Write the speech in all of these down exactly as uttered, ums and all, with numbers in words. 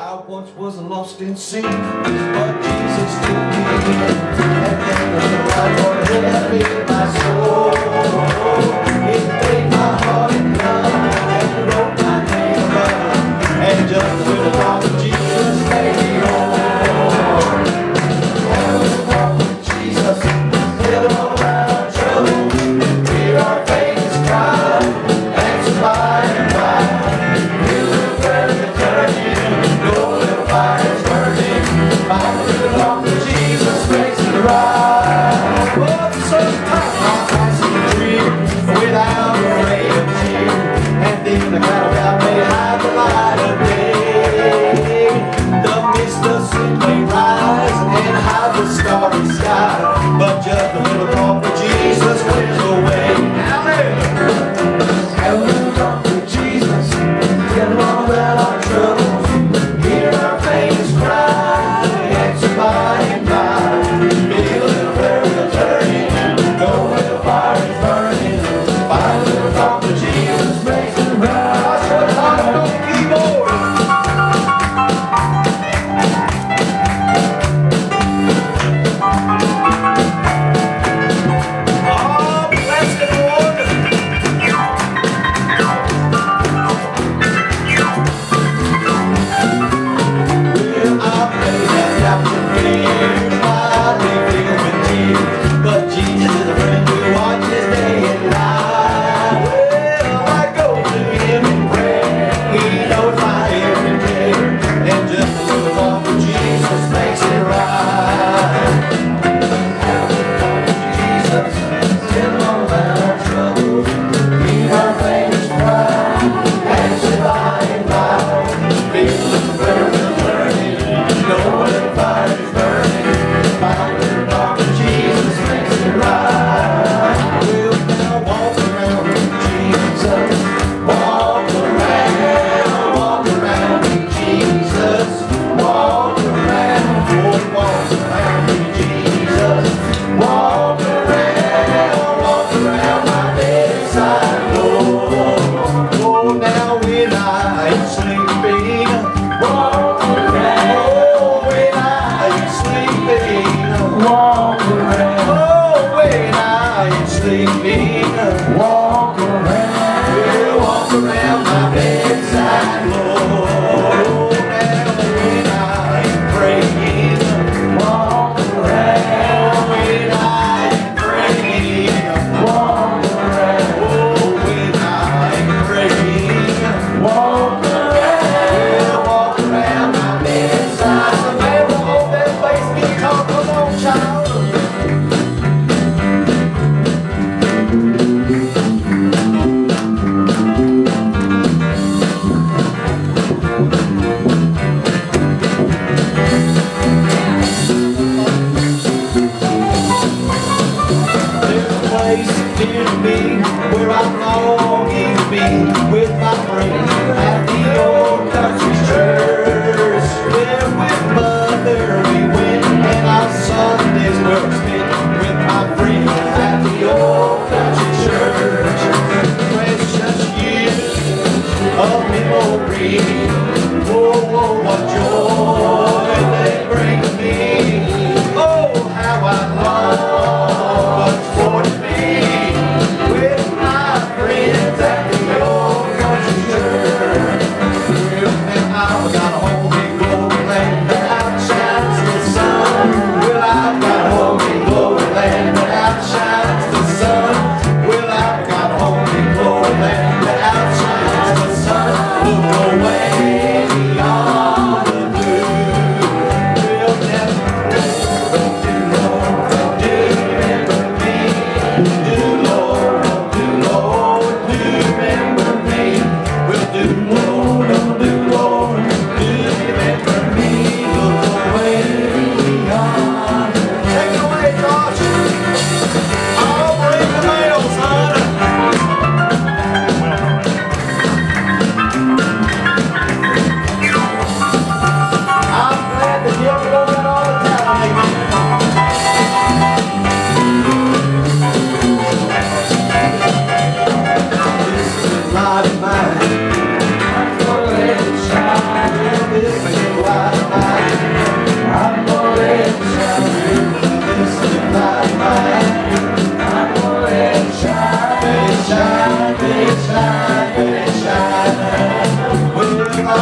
I once was lost in sin, but Jesus took me in, and then the right Lord had made my soul. He made my heart in love, and wrote my name above, and just with the thought of Jesus made me whole. And we walk with Jesus, tell him all around trouble, hear our faith's cry, and supply and buy. Hear the prayer returning, know the fire's burning, fight through the walk with Jesus makes it right. Oh, sometimes I'm passing the tree without a ray of cheer, and then the cloud about me hide the light of day.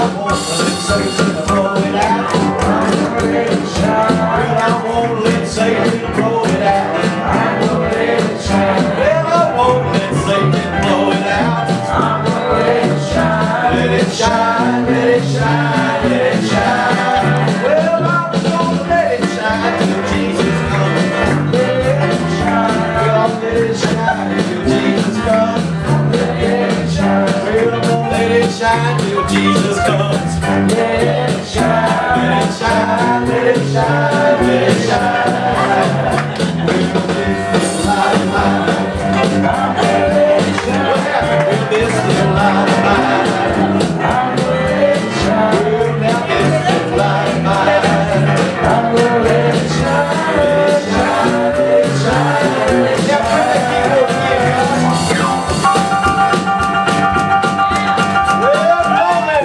won't let Satan blow it out. I'm gonna let it shine. Well, I won't let Satan blow it out. I'm gonna let it shine. Well, I won't let Satan blow it out. I'm gonna let it shine. Let it shine, let it shine, let it shine. Well, I'm gonna let it shine till Jesus comes. Let it shine. Well, let it shine till Jesus comes. Let it shine. Well, I'm gonna let it shine till Jesus comes. Let it shine. Let it shine. Let it shine. Let it shine. With this little light of mine, I'm gonna let it shine. What happened with this little light of mine? I'm gonna let it shine. Well, now this little light of mine, I'm gonna let it shine. Let it shine. Let it shine. Let it shine. Now, turn that key over here, guys. Well, glory.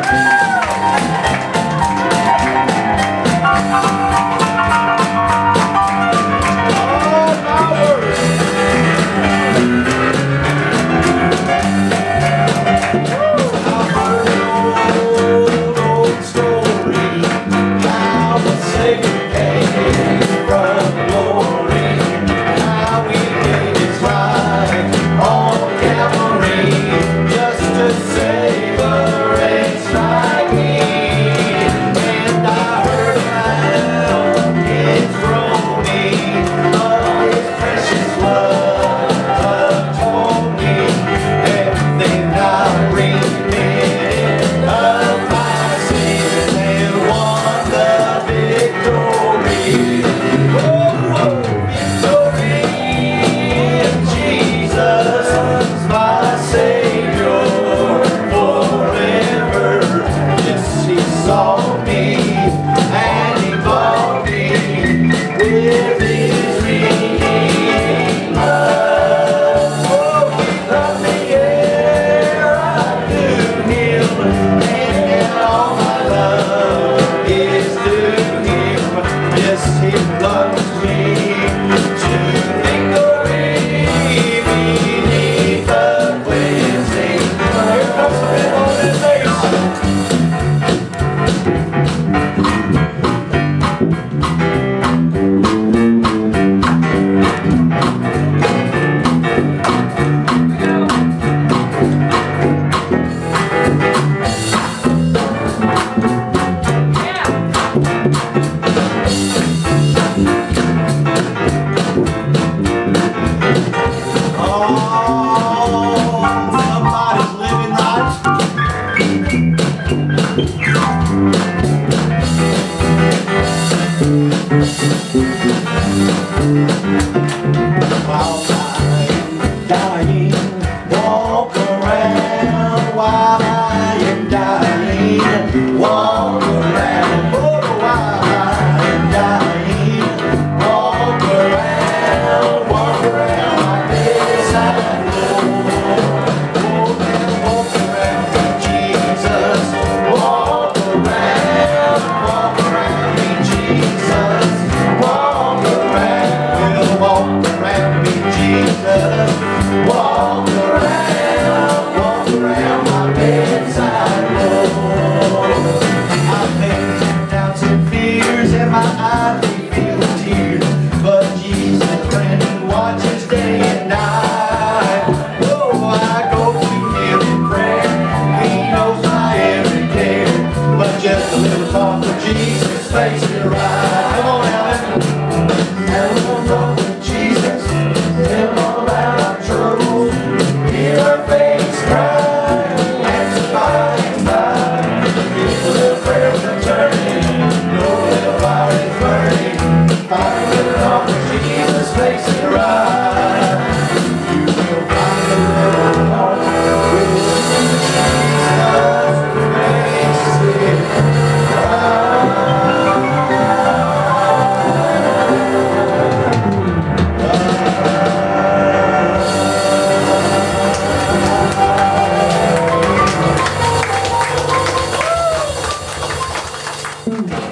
While I'm dying, walk around. While I am dying, walk around. Oh, while I am dying, walk around, walk around my bedside Lord. Walk and walk around me, Jesus. Walk around, walk around me, Jesus. Walk around, we'll walk around me, Jesus. Walk around, walk around my bedside Lord. I've faced doubts and fears, and my eyes they fill with tears, but Jesus friend watches day and night. Oh, I go to Him in prayer. He knows my every care, but just a little talk with Jesus makes it right. Come on, Alan. Have a little talk with Jesus. Tell Him all about our troubles. Hear our face cry. Answer by and by. Give a little prayer for turning. Know a little fire is burning. Find a little talk with Jesus makes it right. You will find a little talk with Jesus makes it right.